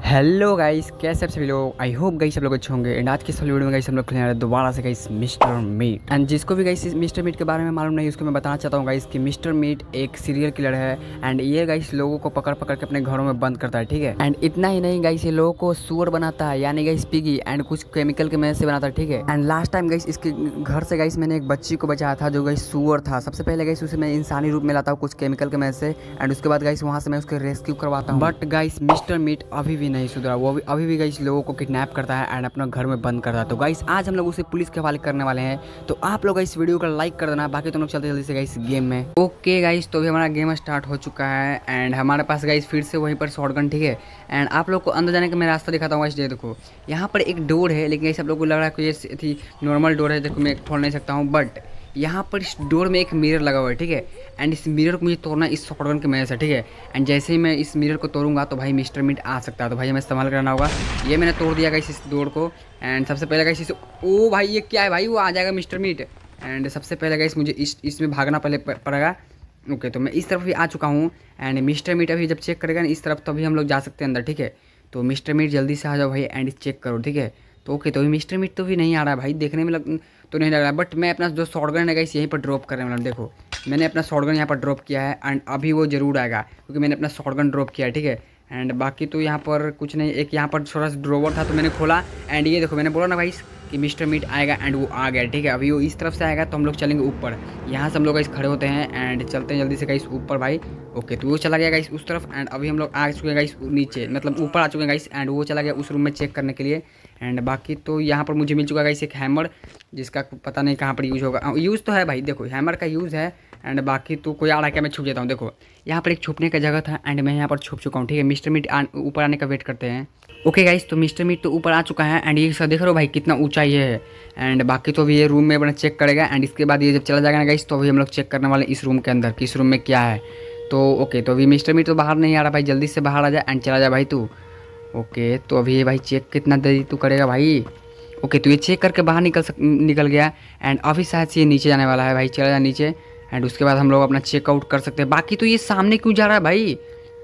Hello guys, कैसे आप सभी लोग। आई होप गाइस सब लोग अच्छे होंगे। एंड आज की इस वीडियो में गाइस हम लोग खेलने वाले दोबारा से गाइस मिस्टर मीट। एंड जिसको भी गाइस मिस्टर मीट के बारे में मालूम नहीं उसको मैं बताना चाहता हूँ गाइस कि मिस्टर मीट एक सीरियल किलर है। एंड ये गाइस लोगों को पकड़ पकड़ के अपने घरों में बंद करता है, ठीक है। एंड इतना ही नहीं गाइस, ये लोगों को सुअर बनाता है, यानी गाइस पिगी, एंड कुछ केमिकल के मदद से बनाता है, ठीक है। एंड लास्ट टाइम गाइस इसके घर से गाइस मैंने एक बच्ची को बचाया था जो गाइस सुअर था। सबसे पहले गाइस उसे मैं इंसानी रूप में लाता हूँ कुछ केमिकल के मदद से, एंड उसके बाद गाइस वहाँ से मैं उसके रेस्क्यू करवाता हूँ। बट गाइस मिस्टर मीट अभी भी नहीं सुधरा, वो अभी भी गाइस लोगों को किडनैप करता है एंड अपना घर में बंद करता है। तो गाइस आज हम लोग उसे पुलिस के हवाले करने वाले हैं। तो आप लोग इस वीडियो का लाइक कर देना, बाकी तुम लोग चलते जल्दी से गाइस गेम में। ओके गाइस, तो अभी हमारा गेम स्टार्ट हो चुका है एंड हमारे पास गाइस फिर से वहीं पर शॉटगन, ठीक है। एंड आप लोग को अंदर जाने का मैं रास्ता दिखाता हूँ गाइस। ये देखो यहाँ पर एक डोर है, लेकिन गाइस आप लोग को लग रहा है कि ये थी नॉर्मल डोर है, देखो मैं खोल नहीं सकता हूँ। बट यहाँ पर इस डोर में एक मिरर लगा हुआ है, ठीक है। एंड इस मिरर को मुझे तोड़ना इस शॉटगन की मदद से, ठीक है। एंड जैसे ही मैं इस मिरर को तोड़ूंगा तो भाई मिस्टर मीट आ सकता है, तो भाई हमें इस्तेमाल करना होगा। ये मैंने तोड़ दिया गाइस इस डोर को। एंड सबसे पहले गाइस ओ भाई ये क्या है भाई, वो आ जाएगा मिस्टर मीट। एंड सबसे पहले गाइस मुझे इसमें भागना पहले पड़ेगा। ओके, तो मैं इस तरफ भी आ चुका हूँ। एंड मिस्टर मीट अभी जब चेक करेगा ना इस तरफ, तभी हम लोग जा सकते हैं अंदर, ठीक है। तो मिस्टर मीट जल्दी से आ जाओ भाई एंड चेक करो, ठीक है। तो ओके, तो अभी मिस्टर मीट तो भी नहीं आ रहा है भाई, देखने में तो नहीं लग रहा है। बट मैं अपना जो शॉटगन है गाइस यहीं पर ड्रॉप करने वाला हूँ। देखो मैंने अपना शॉटगन यहाँ पर ड्रॉप किया है एंड अभी वो जरूर आएगा क्योंकि मैंने अपना शॉटगन ड्रॉप किया है, ठीक है। एंड बाकी तो यहाँ पर कुछ नहीं, एक यहाँ पर छोटा सा ड्रॉवर था तो मैंने खोला। एंड ये देखो मैंने बोला ना भाई कि मिस्टर मीट आएगा एंड वो आ गया, ठीक है। अभी वो इस तरफ से आएगा तो हम लोग चलेंगे ऊपर। यहाँ से हम लोग गाइस खड़े होते हैं एंड चलते हैं जल्दी से गाइस ऊपर भाई। ओके, तो वो चला गया गाइस उस तरफ। एंड अभी हम लोग आ चुके हैं गाइस नीचे, मतलब ऊपर आ चुके हैं गाइस। एंड वो चला गया उस रूम में चेक करने के लिए। एंड बाकी तो यहाँ पर मुझे मिल चुका है गाइस एक हैमर, जिसका पता नहीं कहाँ पर यूज़ होगा। यूज़ तो है भाई, देखो हैमर का यूज़ है। एंड बाकी तो कोई आ रहा है क्या, मैं छुप जाता हूँ। देखो यहाँ पर एक छुपने का जगह था एंड मैं यहाँ पर छुप चुका हूँ, ठीक है। मिस्टर मीट ऊपर आने का वेट करते हैं। ओके गाइस, तो मिस्टर मीट तो ऊपर आ चुका है एंड ये सब देख रहे हो भाई कितना ऊंचाई है। एंड बाकी तो अभी ये रूम में अपना चेक करेगा एंड इसके बाद ये जब चला जाएगा ना गाइस तो अभी हम लोग चेक करने वाले इस रूम के अंदर कि इस रूम में क्या है। तो ओके, तो अभी मिस्टर मीट तो बाहर नहीं आ रहा भाई, जल्दी से बाहर आ जा एंड चला जा भाई तू। ओके, तो अभी ये भाई चेक कितना देरी तू करेगा भाई। ओके, तो ये चेक करके बाहर निकल गया एंड अभी शायद से ये नीचे जाने वाला है भाई, चला जा नीचे। एंड उसके बाद हम लोग अपना चेकआउट कर सकते हैं। बाकी तो ये सामने क्यों जा रहा है भाई,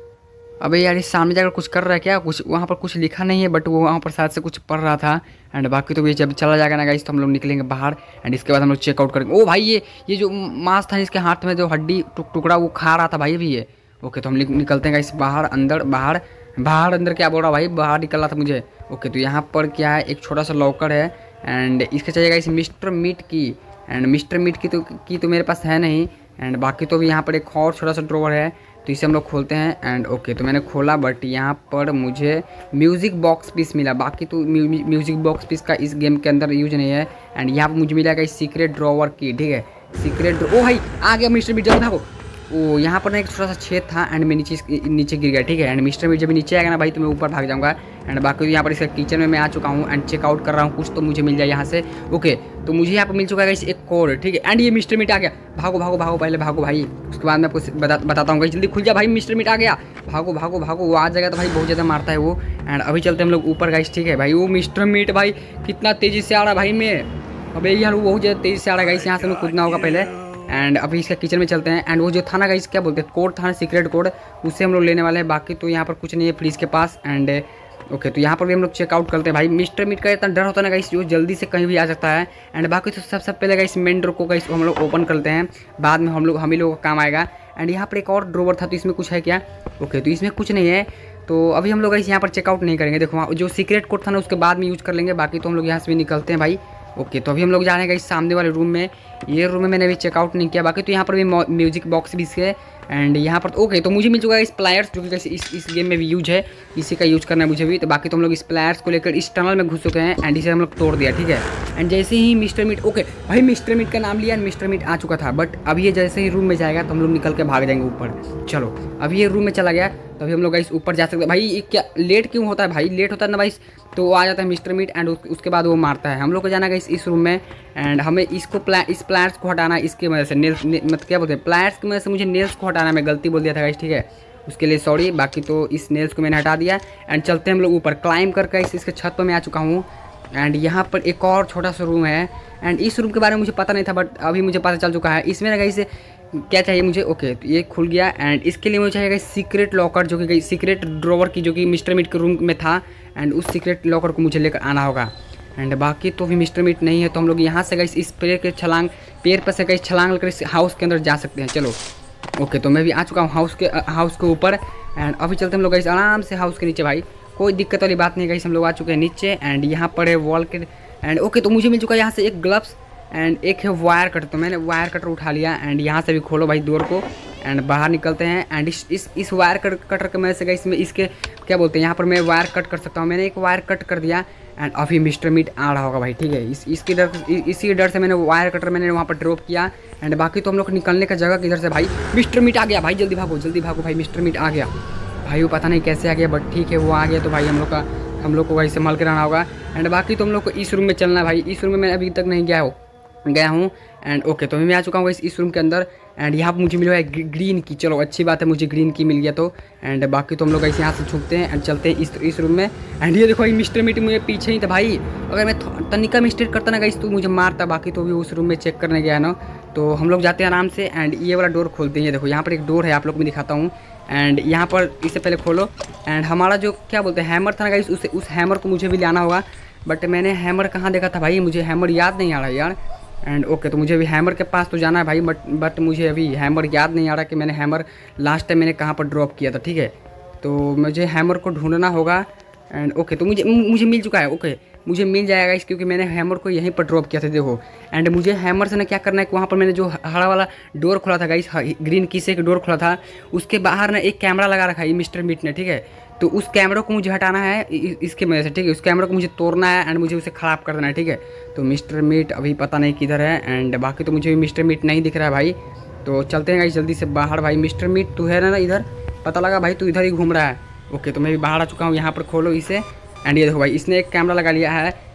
अबे यार ये सामने जाकर कुछ कर रहा है क्या, कुछ वहाँ पर कुछ लिखा नहीं है बट वो वहाँ पर शायद से कुछ पढ़ रहा था। एंड बाकी तो ये जब चला जाएगा ना गाइस तो हम लोग निकलेंगे बाहर एंड इसके बाद हम लोग चेकआउट करेंगे। ओ भाई ये जो मांस था इसके हाथ में, जो हड्डी टुकड़ा वो खा रहा था भाई अभी ये। ओके, तो हम निकलते हैं गाइस बाहर। अंदर बाहर बाहर अंदर क्या बोल रहा भाई, बाहर निकल रहा था मुझे। ओके, तो यहाँ पर क्या है, एक छोटा सा लॉकर है एंड इसके चाहिए गाइस मिस्टर मीट की। एंड मिस्टर मीट की तो मेरे पास है नहीं। एंड बाकी तो भी यहाँ पर एक और छोटा सा ड्रॉवर है तो इसे हम लोग खोलते हैं। एंड ओके, तो मैंने खोला बट यहाँ पर मुझे म्यूज़िक बॉक्स पीस मिला। बाकी तो म्यूज़िक बॉक्स पीस का इस गेम के अंदर यूज नहीं है। एंड यहाँ पर मुझे मिला इस सीक्रेट ड्रॉवर की, ठीक है। सीक्रेट ओ भाई आ गया मिस्टर मीट, जल्दी भागो। ओ यहाँ पर ना एक छोटा सा छेद था एंड मैं नीचे गिर गया, ठीक है। एंड मिस्टर मीट जब नीचे आएगा ना भाई तो मैं ऊपर भाग जाऊँगा। एंड बाकी तो यहाँ पर इसका किचन में मैं आ चुका हूँ एंड चेकआउट कर रहा हूँ, कुछ तो मुझे मिल जाए यहाँ से। ओके, तो मुझे यहाँ पर मिल चुका है एक कोड, ठीक है। एंड ये मिस्टर मीट आ गया, भागो भागो भागो पहले भागो भाई, उसके बाद मैं आपको बताता हूँ। जल्दी खुल जा भाई, मिस्टर मीट आ गया, भागो भागो भागो। वो आ जाएगा तो भाई बहुत ज़्यादा मारता है वो। एंड अभी चलते हम लोग ऊपर गाइस, ठीक है भाई। वो मिस्टर मीट भाई कितना तेज़ी से आ रहा है भाई मैं, अबे यार वो बहुत ज़्यादा तेज़ी से आ रहा है गाइस। यहाँ से हमें कूदना होगा पहले। एंड अभी इसका किचन में चलते हैं। एंड वो जो था ना गाइस क्या बोलते हैं, कोड था ना सीक्रेट कोड, उससे हम लोग लेने वाले हैं। बाकी तो यहाँ पर कुछ नहीं है फ्रिज के पास। एंड ओके, तो यहाँ पर भी हम लोग चेकआउट करते हैं भाई। मिस्टर मीट का इतना डर होता है ना गाइस, जो जल्दी से कहीं भी आ सकता है। एंड बाकी तो सबसे पहले गाइस मेन डोर को गाइस हम लोग ओपन करते हैं, बाद में हम ही लोगों का काम आएगा। एंड यहाँ पर एक और ड्रॉवर था तो इसमें कुछ है क्या। ओके, तो इसमें कुछ नहीं है तो अभी हम लोग गाइस यहाँ पर चेकआउट नहीं करेंगे। देखो जो सीक्रेट कोड था ना उसके बाद में यूज़ कर लेंगे। बाकी तो हम लोग यहाँ से भी निकलते हैं भाई। ओके, तो अभी हम लोग जा रहे हैं इस सामने वाले रूम में। ये रूम में मैंने अभी चेकआउट नहीं किया। बाकी तो यहाँ पर भी म्यूजिक बॉक्स भी है। एंड यहाँ पर ओके, तो मुझे मिल चुका है इस प्लायर्स, जो कि इस गेम में भी यूज है, इसी का यूज करना है मुझे भी। तो बाकी तो हम लोग इस प्लायर्स को लेकर इस टनल में घुस चुके हैं एंड इसे हम लोग तोड़ दिया, ठीक है। एंड जैसे ही मिस्टर मीट, ओके भाई मिस्टर मीट का नाम लिया एंड मिस्टर मीट आ चुका था। बट अभी ये जैसे ही रूम में जाएगा तो हम लोग निकल के भाग जाएंगे ऊपर। चलो अभी ये रूम में चला गया तो अभी हम लोग गाइस ऊपर जा सकते हैं भाई। क्या लेट क्यों होता है भाई, लेट होता है ना भाई तो वो आ जाता है मिस्टर मीट एंड उसके बाद वो मारता है। हम लोग को जाना गाइस इस रूम में एंड हमें इसको इस प्लायर्स को हटाना, इसकी वजह से नेल्स मतलब क्या बोलते हैं, प्लायर्स की वजह से मुझे नेल्स को हटाना, मैं गलती बोल दिया था गाइस, ठीक है। उसके लिए सॉरी। बाकी तो इस नेल्स को मैंने हटा दिया एंड चलते हैं हम लोग ऊपर। क्लाइंब करके इसके छत पर मैं आ चुका हूँ। एंड यहाँ पर एक और छोटा सा रूम है एंड इस रूम के बारे में मुझे पता नहीं था बट अभी मुझे पता चल चुका है। इसमें ना गाइस क्या चाहिए मुझे, ओके तो ये खुल गया। एंड इसके लिए मुझे चाहिए सीक्रेट लॉकर, जो कि सीक्रेट ड्रॉवर की जो कि मिस्टर मीट के रूम में था। एंड उस सीक्रेट लॉकर को मुझे लेकर आना होगा। एंड बाकी तो भी मिस्टर मीट नहीं है, तो हम लोग यहाँ से गाइस इस पेड़ के पेड़ पर से गाइस छलांग लेकर इस हाउस के अंदर जा सकते हैं। चलो ओके, तो मैं भी आ चुका हूँ हाउस के ऊपर। एंड अभी चलते हम लोग गाइस आराम से हाउस के नीचे। भाई कोई दिक्कत वाली बात नहीं गाइस, हम लोग आ चुके हैं नीचे। एंड यहाँ पर है वॉल के। एंड ओके, तो मुझे मिल चुका है यहाँ से एक ग्लव्स एंड एक है वायर कटर। तो मैंने वायर कटर उठा लिया। एंड यहाँ से भी खोलो भाई डोर को एंड बाहर निकलते हैं। एंड इस वायर कटर के मदद से गाइस में इसके क्या बोलते हैं, यहाँ पर मैं वायर कट कर सकता हूँ। मैंने एक वायर कट कर दिया। एंड अभी मिस्टर मीट आ रहा होगा भाई, ठीक है। इसी डर से मैंने वायर कटर मैंने वहाँ पर ड्रॉप किया। एंड बाकी तो हम लोग निकलने का जगह किधर से भाई, मिस्टर मीट आ गया भाई, जल्दी भागो भाई, मिस्टर मीट आ गया भाई। वो पता नहीं कैसे आ गया, बट ठीक है वो आ गया। तो भाई हम लोग को भाई संभाल के रहना होगा। एंड बाकी तो हम लोग को इस रूम में चलना है भाई। इस रूम में मैं अभी तक नहीं गया हूँ। एंड ओके, तो मैं आ चुका हूँ इस रूम के अंदर। एंड यहाँ पर मुझे मिला है ग्रीन की, चलो अच्छी बात है, मुझे ग्रीन की मिल गया। तो एंड बाकी तो हम लोग ऐसे यहाँ से छूटते हैं एंड चलते हैं इस रूम में। एंड ये देखो भाई मिस्टर मीट मुझे पीछे ही था भाई। अगर मैं तनिका मिस्टेक करता ना गाइस तो मुझे मारता। बाकी तो भी उस रूम में चेक करने गया ना, तो हम लोग जाते हैं आराम से। एंड ये वाला डोर खोलते हैं। ये देखो यहाँ पर एक डोर है, आप लोग मैं दिखाता हूँ। एंड यहाँ पर इससे पहले खोलो। एंड हमारा जो क्या बोलते हैं हैमर था ना गाइस, उस हैमर को मुझे भी लाना होगा। बट मैंने हैमर कहाँ देखा था भाई, मुझे हैमर याद नहीं आ रहा यार। एंड ओके, तो मुझे अभी हैमर के पास तो जाना है भाई, बट मुझे अभी हैमर याद नहीं आ रहा कि मैंने हैमर लास्ट टाइम मैंने कहाँ पर ड्रॉप किया था, ठीक है। तो मुझे हैमर को ढूंढना होगा। एंड ओके, तो मुझे मिल चुका है। ओके, मुझे मिल जाएगा इस, क्योंकि मैंने हैमर को यहीं पर ड्रॉप किया था, देखो। एंड मुझे हैमर से ना क्या करना है कि वहाँ पर मैंने जो हरा वाला डोर खोला था गाइस, ग्रीन की से एक डोर खोला था, उसके बाहर ना एक कैमरा लगा रखा है मिस्टर मीट ने, ठीक है। तो उस कैमरा को मुझे हटाना है इसके वजह से, ठीक है। उस कैमरा को मुझे तोड़ना है एंड मुझे उसे ख़राब कर देना है, ठीक है। तो मिस्टर मीट अभी पता नहीं किधर है। एंड बाकी तो मुझे भी मिस्टर मीट नहीं दिख रहा है भाई। तो चलते हैं गाइस जल्दी से बाहर। भाई मिस्टर मीट तू है ना इधर, पता लगा भाई तू इधर ही घूम रहा है। ओके, तो मैं भी बाहर आ चुका हूँ। यहाँ पर खोलो इसे। एंड ये देखो भाई इसने एक कैमरा लगाया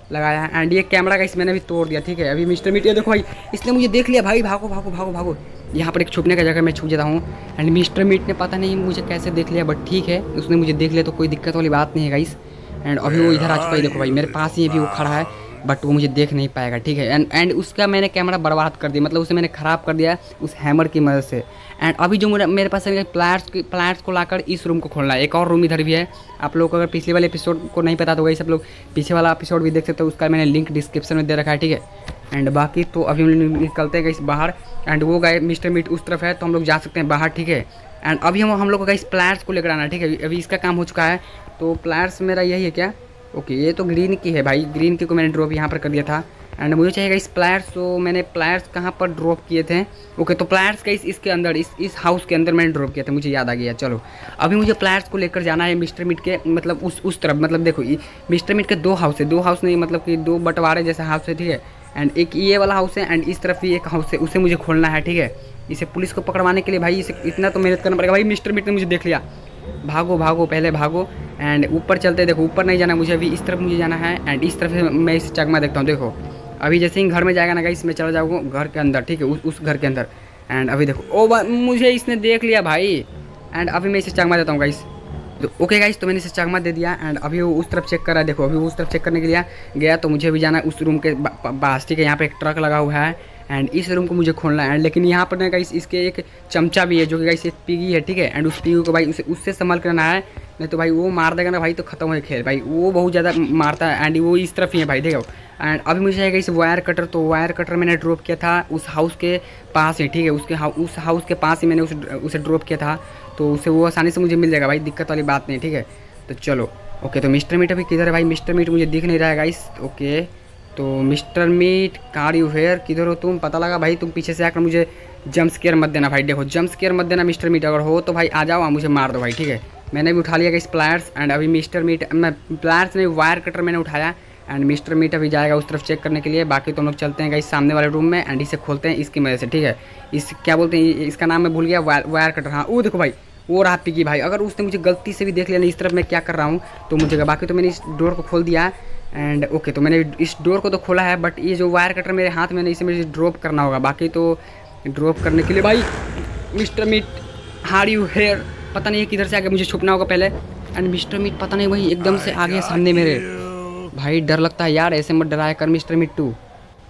है। एंड ये कैमरा का मैंने भी तोड़ दिया, ठीक है। अभी मिस्टर मीट ये देखो भाई इसने मुझे देख लिया भाई, भागो। यहाँ पर एक छुपने का जगह मैं छुप जाता हूँ। एंड मिस्टर मीट ने पता नहीं मुझे कैसे देख लिया, बट ठीक है उसने मुझे देख लिया तो कोई दिक्कत वाली बात नहीं है गाइस। एंड अभी वो इधर आ चुका है, देखो भाई मेरे पास ही अभी वो खड़ा है, बट वो मुझे देख नहीं पाएगा, ठीक है। एंड उसका मैंने कैमरा बर्बाद कर दिया, मतलब उसे मैंने ख़राब कर दिया उस हैमर की मदद से। एंड अभी जो मेरे पास प्लायर्स को लाकर इस रूम को खोलना है। एक और रूम इधर भी है। आप लोग को अगर पिछले वाले एपिसोड को नहीं पता तो वही सब लोग पीछे वाला एपिसोड भी देख सकते हो, उसका मैंने लिंक डिस्क्रिप्शन में दे रखा है, ठीक है। एंड बाकी तो अभी हम लोग निकलते हैं इस बाहर। एंड वो गाय मिस्टर मीट उस तरफ है, तो हम लोग जा सकते हैं बाहर, ठीक है। एंड अभी हम लोग को इस प्लायर्स को लेकर आना है, ठीक है। अभी इसका काम हो चुका है। तो प्लायर्स मेरा यही है क्या, ओके। ये तो ग्रीन की है भाई, ग्रीन की को मैंने ड्रॉप यहाँ पर कर दिया था। एंड मुझे चाहिएगा इस प्लायर्स, तो मैंने प्लायर्स कहाँ पर ड्रॉप किए थे, ओके। तो प्लायर्स का इसके अंदर इस हाउस के अंदर मैंने ड्रॉप किया था, मुझे याद आ गया। चलो अभी मुझे प्लायर्स को लेकर जाना है मिस्टर मीट के, मतलब उस तरफ। मतलब देखो मिस्टर मीट के दो हाउस है, दो हाउस नहीं मतलब कि दो बंटवारे जैसा हाउस है, ठीक है। एंड एक ये वाला हाउस है एंड इस तरफ भी एक हाउस है, उसे मुझे खोलना है, ठीक है। इसे पुलिस को पकड़वाने के लिए भाई इसे इतना तो मेहनत करना पड़ेगा। भाई मिस्टर मीट ने मुझे देख लिया, भागो पहले भागो। एंड ऊपर चलते, देखो ऊपर नहीं जाना मुझे, अभी इस तरफ मुझे जाना है। एंड इस तरफ से मैं इसे चकमा देखता हूँ, देखो अभी जैसे ही घर में जाएगा ना गाइस मैं चला जाऊँगा घर के अंदर, ठीक है, उस घर के अंदर। एंड अभी देखो मुझे इसने देख लिया भाई। एंड अभी मैं इसे चकमा देता हूँ गाइस। तो ओके गाइस, तो मैंने इसे चकमा दे दिया। एंड अभी वो उस तरफ चेक कर रहा है, देखो अभी उस तरफ चेक करने के लिए गया। तो मुझे भी जाना है उस रूम के पास, ठीक है। यहाँ पे एक ट्रक लगा हुआ है एंड इस रूम को मुझे खोलना है। लेकिन यहाँ पर ना गाइस इसके एक चमचा भी है जो कि गाइस एक पिगी है, ठीक है। एंड उस पिगी को भाई उससे संभाल करना है, नहीं तो भाई वो मार देगा ना भाई, तो खत्म है खेल भाई। वो बहुत ज़्यादा मारता है एंड वो इस तरफ ही है भाई, देखो। एंड अभी मुझे चाहिए इस वायर कटर, तो वायर कटर मैंने ड्रॉप किया था उस हाउस के पास ही, ठीक है। उस हाउस के पास ही मैंने उसे ड्रॉप किया था, तो उसे वो आसानी से मुझे मिल जाएगा भाई, दिक्कत वाली बात नहीं, ठीक है। तो चलो ओके, तो मिस्टर मीट अभी किधर है भाई, मिस्टर मीट मुझे दिख नहीं रहा है गाइस। ओके, तो Mr Meat are you here, किधर हो तुम, पता लगा भाई तुम पीछे से आकर मुझे जंप स्केयर मत देना भाई। देखो जंप स्केयर मत देना मिस्टर मीट, अगर हो तो भाई आ जाओ मुझे मार दो भाई, ठीक है। मैंने भी उठा लिया इस प्लायर्स। एंड अभी मिस्टर मीट, मैं प्लायर्स नहीं वायर कटर मैंने उठाया। एंड मिस्टर मीट अभी जाएगा उस तरफ चेक करने के लिए। बाकी तो हम लोग चलते हैं गाइस सामने वाले रूम में एंड इसे खोलते हैं इसकी मदद से, ठीक है। इस क्या बोलते हैं इसका नाम मैं भूल गया, वायर कटर। हाँ वो देखो भाई वो रहा पिगी भाई। अगर उसने मुझे गलती से भी देख लिया ना इस तरफ मैं क्या कर रहा हूँ तो मुझे, बाकी तो मैंने इस डोर को खोल दिया। एंड ओके, तो मैंने इस डोर को तो खोला है, बट ये जो वायर कटर मेरे हाथ में नहीं, इसे मुझे ड्रॉप करना होगा। बाकी तो ड्रॉप करने के लिए भाई Mr Meat are you here, पता नहीं है किधर से आगे मुझे छुपना होगा पहले। एंड मिस्टर मीट पता नहीं वही एकदम से आगे सामने मेरे, भाई डर लगता है यार, ऐसे मत डराया कर मिस्टर मीट टू।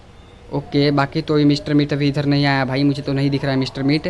ओके, बाकी तो ये मिस्टर मीट अभी इधर नहीं आया भाई, मुझे तो नहीं दिख रहा है मिस्टर मीट।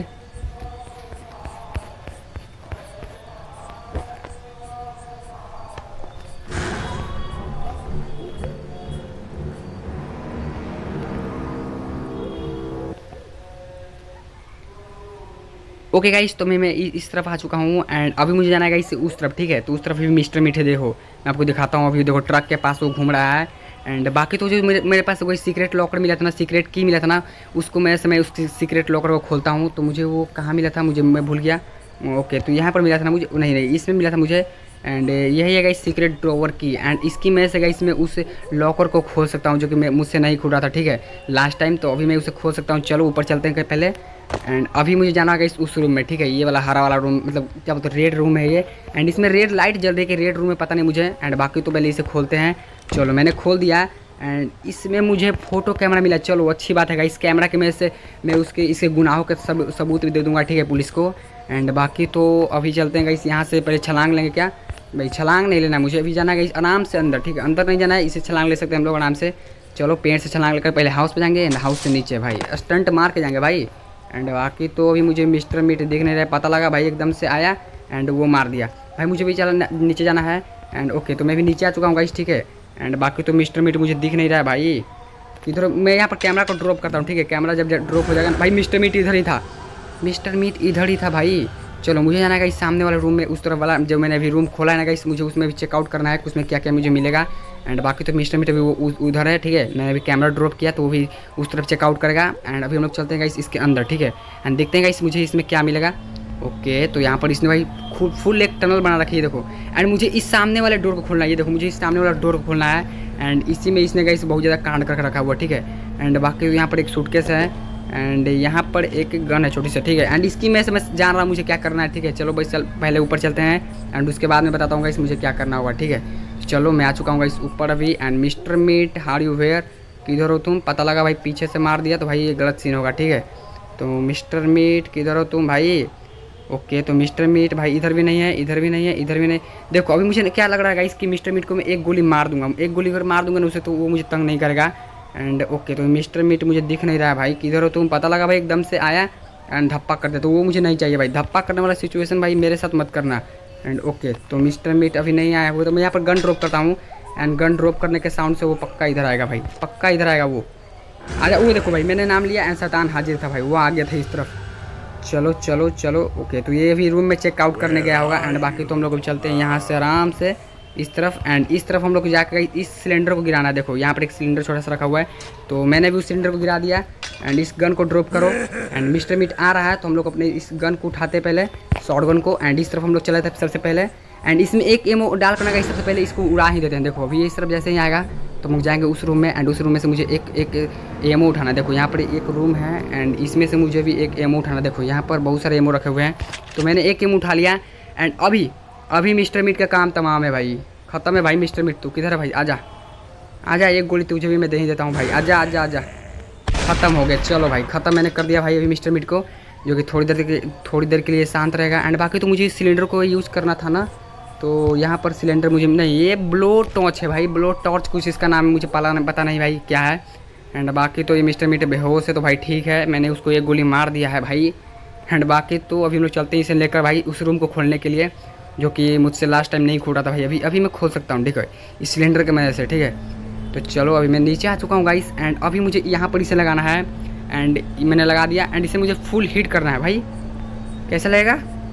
ओके गाइस, तो मैं इस तरफ आ चुका हूँ एंड अभी मुझे जाना है गाइस उस तरफ, ठीक है। तो उस तरफ भी मिस्टर मीट है, देखो मैं आपको दिखाता हूँ। अभी देखो ट्रक के पास वो घूम रहा है एंड बाकी तो जो मेरे पास वही सीक्रेट लॉकर मिला था ना, सीक्रेट की मिला था ना, उसको मैं समय उस सीक्रेट लॉकर को खोलता हूँ। तो मुझे वो कहाँ मिला था, मैं भूल गया। ओके, तो यहाँ पर मिला था ना मुझे, नहीं इसमें मिला था मुझे। एंड यही है गाइस सीक्रेट ड्रॉवर की एंड इसकी मैं से गाइस मैं उस लॉकर को खोल सकता हूँ जो कि मैं मुझसे नहीं खुल रहा था, ठीक है, लास्ट टाइम। तो अभी मैं उसे खोल सकता हूँ। चलो ऊपर चलते हैं पहले एंड अभी मुझे जाना है गाइस उस रूम में, ठीक है। ये वाला हरा वाला रूम, मतलब क्या बोलते रेड रूम है ये एंड इसमें रेड लाइट जल रही है कि रेड रूम में पता नहीं मुझे। एंड बाकी तो पहले इसे खोलते हैं। चलो मैंने खोल दिया एंड इसमें मुझे फ़ोटो कैमरा मिला। चलो अच्छी बात है गाइस, कैमरा के में से मैं इसके गुनाहों के सबूत भी दे दूंगा, ठीक है, पुलिस को। एंड बाकी तो अभी चलते हैं गाइस, यहाँ से पहले छलांग लेंगे क्या भाई? छलांग नहीं लेना मुझे, अभी जाना है गाइस आराम से अंदर, ठीक है, अंदर नहीं जाना है, इसे छलांग ले सकते हैं हम लोग आराम से। चलो पेड़ से छलांग लेकर पहले हाउस पे जाएंगे एंड हाउस से नीचे भाई स्टंट मार के जाएंगे भाई। एंड बाकी तो अभी मुझे मिस्टर मीट दिख नहीं रहा है, पता लगा भाई एकदम से आया एंड वो मार दिया भाई। मुझे भी चला नीचे जाना है एंड ओके, तो मैं भी नीचे आ चुका हूँ गाइस, ठीक है। एंड बाकी तो मिस्टर मीट मुझे दिख नहीं रहा है भाई। इधर मैं यहाँ पर कैमरा को ड्रॉप करता हूँ, ठीक है, कैमरा जब ड्रॉप हो जाएगा भाई। मिस्टर मीट इधर ही था, मिस्टर मीट इधर ही था भाई। चलो मुझे जाना है इस सामने वाले रूम में, उस तरफ वाला जो मैंने अभी रूम खोला है ना गाइस, मुझे उसमें भी चेकआउट करना है उसमें क्या क्या मुझे मिलेगा। एंड बाकी तो मिस्टर मीट अभी वो उधर है, ठीक है, मैंने अभी कैमरा ड्रॉप किया तो वो भी उस तरफ चेकआउट करेगा। एंड अभी हम लोग चलते हैं गाइस इसके अंदर, ठीक है, एंड देखते हैं गाइस मुझे इसमें क्या मिलेगा। ओके, तो यहाँ पर इसने भाई खूब फुल एक टनल बना रखी है, देखो। एंड मुझे इस सामने वाले डोर को खोलना है, ये देखो मुझे इस सामने वाला डोर को खोलना है एंड इसी में इसने गाइस बहुत ज़्यादा कांड करके रखा हुआ, ठीक है। एंड बाकी यहाँ पर एक सूटकेस है एंड यहाँ पर एक गन है छोटी सी, ठीक है। एंड इसकी मैं जान रहा हूँ मुझे क्या करना है, ठीक है। चलो भाई पहले ऊपर चलते हैं एंड उसके बाद मैं बताता हूँ गाइस मुझे क्या करना होगा, ठीक है। चलो मैं आ चुका हूँ गाइस ऊपर अभी and Mr Meat are you where, किधर हो तुम? पता लगा भाई पीछे से मार दिया तो भाई ये गलत सीन होगा, ठीक है। तो मिस्टर मीट किधर हो तुम भाई? ओके, तो मिस्टर मीट भाई इधर भी नहीं है, इधर भी नहीं है, इधर भी नहीं। देखो अभी मुझे क्या लग रहा है गाइस कि मिस्टर मीट को मैं एक गोली मार दूंगा, एक गोली अगर मार दूंगा ना उसे तो वो मुझे तंग नहीं करेगा। एंड ओके, तो मिस्टर मीट मुझे दिख नहीं रहा है भाई, किधर हो तुम? पता लगा भाई एकदम से आया एंड धप्पा कर दे, तो वो मुझे नहीं चाहिए भाई। धप्पा करने वाला सिचुएशन भाई मेरे साथ मत करना। एंड ओके, तो मिस्टर मीट अभी नहीं आया हुआ, तो मैं यहाँ पर गन ड्रॉप करता हूँ एंड गन ड्रॉप करने के साउंड से वो पक्का इधर आएगा भाई, पक्का इधर आएगा वो। अरे वो देखो भाई मैंने नाम लिया एंड शैतान हाजिर था भाई, वो आ गया था इस तरफ। चलो चलो चलो, ओके, तो ये भी रूम में चेकआउट करने गया होगा। एंड बाकी तो हम लोग चलते हैं यहाँ से आराम से इस तरफ एंड इस तरफ हम लोग जाकर इस सिलेंडर को गिराना है। देखो यहाँ पर एक सिलेंडर छोटा सा रखा हुआ है, तो मैंने भी उस सिलेंडर को गिरा दिया एंड इस गन को ड्रॉप करो। एंड मिस्टर मीट आ रहा है तो हम लोग अपने इस गन को उठाते पहले, शॉर्ट गन को। एंड इस तरफ हम लोग चले थे सबसे पहले एंड इसमें एक एमओ डाल करना का, सबसे पहले इसको उड़ा ही देते हैं। देखो अभी इस तरफ जैसे ही आएगा तो हम लोग जाएंगे उस रूम में एंड उस रूम में से मुझे एक एमओ उठाना। देखो यहाँ पर एक रूम है एंड इसमें से मुझे भी एक एमओ उठाना। देखो यहाँ पर बहुत सारे एमओ रखे हुए हैं, तो मैंने एक एमओ उठा लिया एंड अभी मिस्टर मीट का काम तमाम है भाई, ख़त्म है भाई। मिस्टर मीट तू किधर है भाई? आजा आजा, एक गोली तुझे भी मैं दे ही देता हूँ भाई, आजा आजा आजा। ख़त्म हो गया, चलो भाई ख़त्म मैंने कर दिया भाई अभी मिस्टर मीट को, जो कि थोड़ी देर के लिए शांत रहेगा। एंड बाकी तो मुझे इस सिलेंडर को यूज़ करना था ना, तो यहाँ पर सिलेंडर मुझे नहीं, ये ब्लो टॉर्च है भाई, ब्लो टॉर्च कुछ इसका नाम मुझे पता नहीं भाई क्या है। एंड बाकी तो ये मिस्टर मीट बेहोश है तो भाई ठीक है, मैंने उसको एक गोली मार दिया है भाई। एंड बाकी तो अभी हम लोग चलते हैं इसे लेकर भाई उस रूम को खोलने के लिए, जो कि मुझसे लास्ट टाइम नहीं खोला था भाई। अभी मैं खोल सकता हूँ, ठीक है, इस सिलेंडर के मदद से, ठीक है। तो चलो अभी मैं नीचे आ चुका हूँ गाइस एंड अभी मुझे यहाँ पर इसे लगाना है एंड मैंने लगा दिया एंड इसे मुझे फुल हीट करना है भाई। कैसा लगेगा?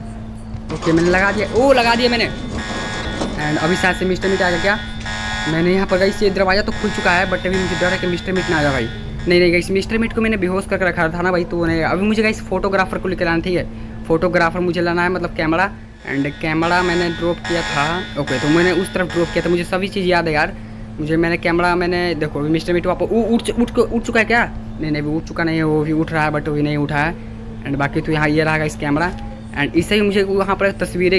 ओके मैंने लगा दिया, ओ लगा दिया मैंने। एंड अभी शायद से मिस्टर मीट आ गया क्या? मैंने यहाँ पर गाइस ये दरवाज़ा तो खुल चुका है बट अभी मुझे डर है कि मिस्टर मीट ना आ जाए भाई। नहीं गाइस, मिस्टर मीट को मैंने बेहोश करके रखा था ना भाई, तो नहीं। अभी मुझे गाइस फोटोग्राफर को लेकर आना, ठीक है, फोटोग्राफर मुझे लाना है, मतलब कैमरा। एंड कैमरा मैंने ड्रॉप किया था, ओके, तो मैंने उस तरफ ड्रॉप किया था, मुझे सभी चीज़ याद है यार मुझे। मैंने कैमरा मैंने देखो अभी मिस्टर मीट वापस उठ चुका है क्या? नहीं वो उठ चुका नहीं है, वो भी उठ रहा है बट वो भी नहीं उठा है। एंड बाकी तो यहाँ ये रहा इस कैमरा एंड इससे ही मुझे वहाँ पर तस्वीरें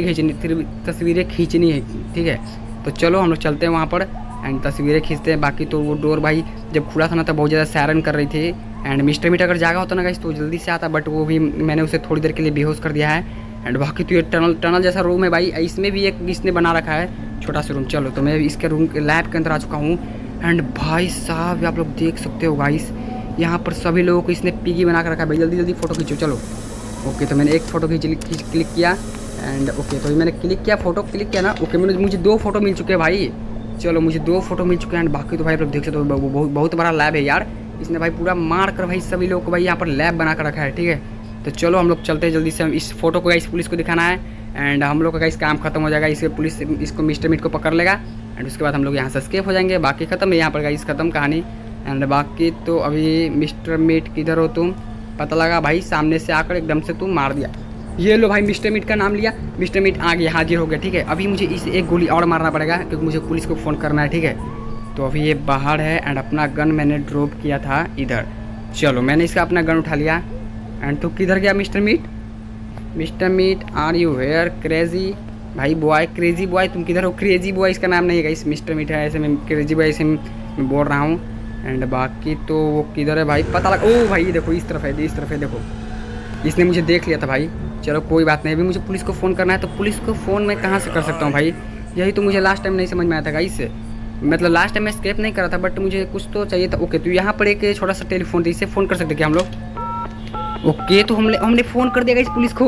खींचनी है, ठीक है। तो चलो हम लोग चलते हैं वहाँ पर एंड तस्वीरें खींचते हैं। बाकी तो वो डोर भाई जब खुला था ना तब बहुत ज़्यादा सायरन कर रही थी एंड मिस्टर मीट अगर जागा होता ना गाइस तो जल्दी से आता, बट वो भी मैंने उसे थोड़ी देर के लिए बेहोश कर दिया है। एंड बाकी तो ये टनल जैसा रूम है भाई, इसमें भी एक इसने बना रखा है छोटा सा रूम। चलो तो मैं इसके रूम के लैब के अंदर आ चुका हूँ एंड भाई साहब आप लोग देख सकते हो गाइस, यहाँ पर सभी लोगों को इसने पिगी बना कर रखा है भाई। जल्दी जल्दी फ़ोटो खींचो चलो। ओके तो मैंने एक फ़ोटो क्लिक किया एंड ओके तो मैंने क्लिक किया, फ़ोटो क्लिक किया ना। ओके मुझे 2 फ़ोटो मिल चुके हैं भाई। चलो मुझे 2 फ़ोटो मिल चुके हैं एंड बाकी तो भाई आप लोग देख सकते हो बहुत बड़ा लैब है यार। इसने भाई पूरा मार कर भाई सभी लोगों को भाई यहाँ पर लैब बना कर रखा है, ठीक है। तो चलो हम लोग चलते हैं जल्दी से। हम इस फोटो को गाइस पुलिस को दिखाना है एंड हम लोग का गाइस काम खत्म हो जाएगा। इससे पुलिस इसको मिस्टर मीट को पकड़ लेगा एंड उसके बाद हम लोग यहाँ से एस्केप हो जाएंगे। बाकी खत्म है यहाँ पर गाइस, खत्म कहानी। एंड बाकी तो अभी मिस्टर मीट किधर हो तुम, पता लगा भाई सामने से आकर एकदम से तुम मार दिया। ये लो भाई मिस्टर मीट का नाम लिया, मिस्टर मीट आ गया, हाजिर हो गया, ठीक है। अभी मुझे इस एक गोली और मारना पड़ेगा क्योंकि मुझे पुलिस को फ़ोन करना है, ठीक है। तो अभी ये बाहर है एंड अपना गन मैंने ड्रॉप किया था इधर। चलो मैंने इसका अपना गन उठा लिया एंड तो किधर गया mister Meet? Mister Meet are you here crazy भाई बॉय, क्रेजी बॉय तुम किधर हो? क्रेजी बॉय इसका नाम नहीं है गाइस, मिस्टर मीट है, ऐसे मैं क्रेजी बॉय ऐसे मैं बोल रहा हूँ। एंड बाकी तो वो किधर है भाई, पता लगा। ओ भाई देखो इस तरफ है, इस तरफ है, देखो इसने मुझे देख लिया था भाई। चलो कोई बात नहीं, अभी मुझे पुलिस को फ़ोन करना है। तो पुलिस को फ़ोन मैं कहाँ से कर सकता हूँ भाई? यही तो मुझे लास्ट टाइम नहीं समझ में आया था गाइस। मतलब लास्ट टाइम मैं स्केप नहीं करा था बट मुझे कुछ तो चाहिए था। ओके तो यहाँ पर एक छोटा सा टेलीफोन था, इससे फ़ोन कर सकते क्या हम लोग? ओके तो हमने फ़ोन कर दिया गाइस पुलिस को।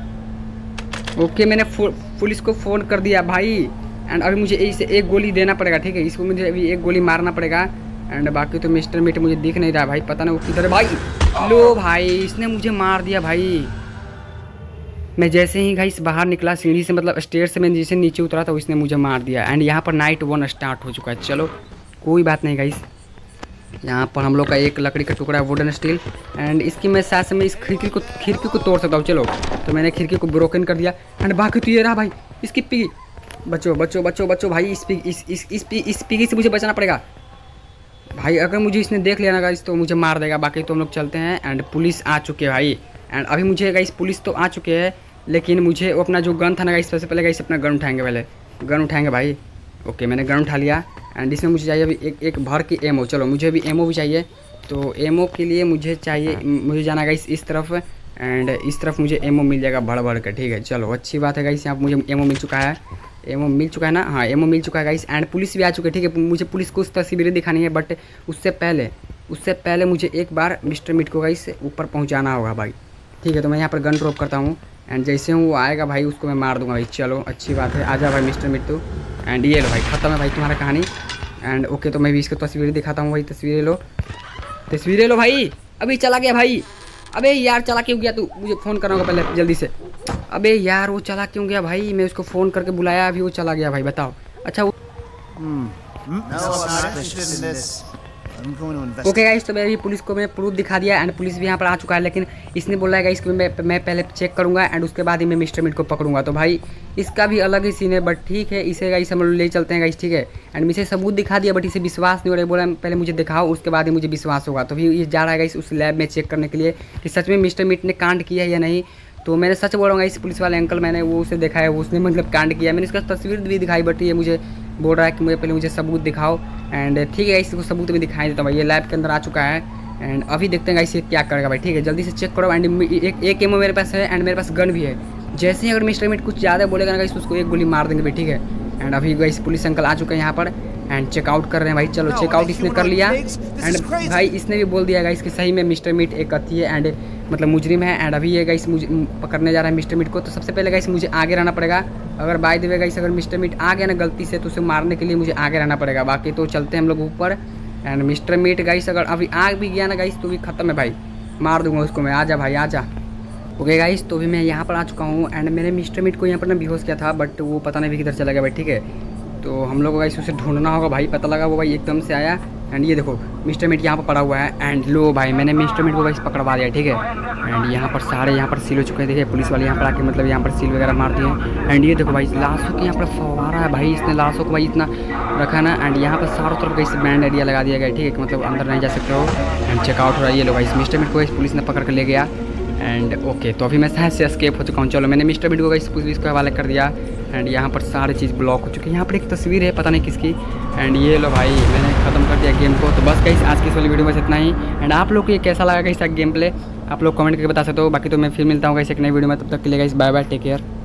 ओके मैंने पुलिस को फ़ोन कर दिया भाई एंड अभी मुझे इसे एक गोली देना पड़ेगा, ठीक है। इसको मुझे अभी एक गोली मारना पड़ेगा एंड बाकी तो मिस्टर मीट मुझे दिख नहीं रहा भाई, पता नहीं वो किधर है भाई। लो भाई इसने मुझे मार दिया भाई। मैं जैसे ही गाइस बाहर निकला सीढ़ी से, मतलब स्टेयर से मैं जैसे नीचे उतरा था उसने मुझे मार दिया एंड यहाँ पर नाइट 1 स्टार्ट हो चुका है। चलो कोई बात नहीं गाइस, यहाँ पर हम लोग का एक लकड़ी का टुकड़ा है, वुडन स्टील एंड इसकी मैं साथ से मैं इस खिड़की को तोड़ सकता हूँ। चलो तो मैंने खिड़की को ब्रोकन कर दिया एंड बाकी तो ये रहा भाई इसकी पिगी। बचो भाई, इस पिगी से मुझे बचाना पड़ेगा भाई। अगर मुझे इसने देख लिया ना गाइस तो मुझे मार देगा। बाकी तो हम लोग चलते हैं एंड पुलिस आ चुके हैं भाई। एंड अभी मुझे गाइस पुलिस तो आ चुके हैं लेकिन मुझे अपना जो गन था ना गाइस, सबसे पहले गाइस अपना गन उठाएंगे, पहले गन उठाएंगे भाई। ओके मैंने गन उठा लिया एंड इसमें मुझे चाहिए अभी एक भर की एमओ। चलो मुझे अभी एमओ भी चाहिए। तो एमओ के लिए मुझे जाना गाइस इस तरफ एंड इस तरफ मुझे एमओ मिल जाएगा भर कर, ठीक है। चलो अच्छी बात है गाइस, यहाँ पर मुझे एमओ मिल चुका है। एमओ मिल चुका है ना? हाँ एमओ मिल चुका है गाइस एंड पुलिस भी आ चुके हैं, ठीक है। मुझे पुलिस को उस तस्वीरें दिखानी है बट उससे पहले मुझे एक बार मिस्टर मीट को गाइस ऊपर पहुँचाना होगा भाई, ठीक है। तो मैं यहाँ पर गन ड्रॉप करता हूँ एंड जैसे हूँ वो आएगा भाई उसको मैं मार दूंगा भाई। चलो अच्छी बात है, आजा भाई मिस्टर मिट्टू। एंड ये लो भाई ख़त्म है भाई तुम्हारा कहानी। एंड ओके तो मैं भी इसको तस्वीरें दिखाता हूँ भाई। तस्वीरें लो भाई। अभी चला गया भाई। अबे यार चला क्यों गया तू? मुझे फ़ोन करना होगा पहले जल्दी से। अबे यार वो चला क्यों गया भाई? मैं उसको फ़ोन करके बुलाया, अभी वो चला गया भाई, बताओ। अच्छा वो ओके गाइस तो मेरी पुलिस को मैं प्रूफ दिखा दिया एंड पुलिस भी यहाँ पर आ चुका है लेकिन इसने बोला है गाइस कि मैं पहले चेक करूँगा एंड उसके बाद ही मैं मिस्टर मीट को पकड़ूंगा। तो भाई इसका भी अलग ही सीन है बट ठीक है, इसे गाइस हम लोग ले चलते हैं गाइस, ठीक है। एंड मुझे सबूत दिखा दिया बट इसे विश्वास नहीं हो रहा है, बोला पहले मुझे दिखाओ उसके बाद ही मुझे विश्वास होगा। तो फिर ये जा रहा है गाइस उस लैब में चेक करने के लिए कि सच में मिस्टर मीट ने कांड किया है या नहीं। तो मैंने सच बोल रहा हूँ इस पुलिस वाले अंकल, मैंने वो उसे देखा है, उसने मतलब कांड किया। मैंने इसका तस्वीर भी दिखाई बट ये मुझे बोल रहा है कि मुझे सबूत दिखाओ एंड ठीक है इसको सबूत भी दिखाई देता हूँ भाई। ये लैब के अंदर आ चुका है एंड अभी देखते हैं गाइस ये क्या करेगा भाई, ठीक है। जल्दी से चेक करो एंड एक एमओ मेरे पास है एंड मेरे पास गन भी है। जैसे ही अगर मिस्टर मीट कुछ ज़्यादा बोलेगा ना गाइस उसको एक गोली मार देंगे भाई, ठीक है। एंड अभी गाइस पुलिस अंकल आ चुके हैं यहाँ पर एंड चेकआउट कर रहे हैं भाई। चलो चेकआउट इसने कर लिया एंड भाई इसने भी बोल दिया गाइस कि सही में मिस्टर मीट एक अथी है एंड मतलब मुजरिम है। एंड अभी ये गाइस मुझे पकड़ने जा रहा है मिस्टर मीट को। तो सबसे पहले गाइस मुझे आगे रहना पड़ेगा। अगर बाय द वे गाइस अगर मिस्टर मीट आ गया ना गलती से तो उसे मारने के लिए मुझे आगे रहना पड़ेगा। बाकी तो चलते हैं हम लोग ऊपर एंड मिस्टर मीट गाइस अगर अभी आग भी गया ना गाइस तो भी खत्म है भाई, मार दूंगा उसको मैं। आजा भाई आजा। ओके गाइस तो भी मैं यहाँ पर आ चुका हूँ एंड मैंने मिस्टर मीट को यहाँ पर ना बेहोश किया था बट वो पता नहीं भी किधर चला गया भाई, ठीक है। तो हम लोग को गाइस उसे ढूंढना होगा भाई। पता लगा वो भाई एकदम से आया एंड ये देखो मिस्टर मीट यहाँ पर पड़ा हुआ है एंड लो भाई मैंने मिस्टर मीट को गाइस पकड़वा दिया, ठीक है। एंड यहाँ पर सारे यहाँ पर सील हो चुके हैं, देखिए पुलिस वाले यहाँ पर आके मतलब यहाँ पर सील वगैरह मार दिए। एंड ये देखो भाई लाशों के यहाँ पर फवारा है भाई, इसने लाशों को भाई इतना रखा ना। एंड यहाँ पर चारों तरफ गाइस बैंड एरिया लगा दिया गया, ठीक है, कि मतलब अंदर नहीं जा सकते हो। एंड चेकआउट हो रहा है। ये लो भाई मिस्टर मीट को पुलिस ने पकड़ कर ले गया एंड ओके तो अभी मैं शायद से एस्केप हो चुका हूँ। चलो मैंने मिस्टर मीट को गाइस पुलिस को हवाले कर दिया एंड यहाँ पर सारी चीज़ ब्लॉक हो चुकी है। यहाँ पर एक तस्वीर है पता नहीं किसकी एंड ये लो भाई मैंने ख़त्म कर दिया गेम को। तो बस गाइस आज की इस वाली वीडियो में इतना ही एंड आप लोग को ये कैसा लगा गाइस गेम प्ले आप लोग कमेंट करके बता सकते हो। बाकी तो मैं फिर मिलता हूँ गाइस एक नई वीडियो में, तब तक के लिए guys bye bye, take care.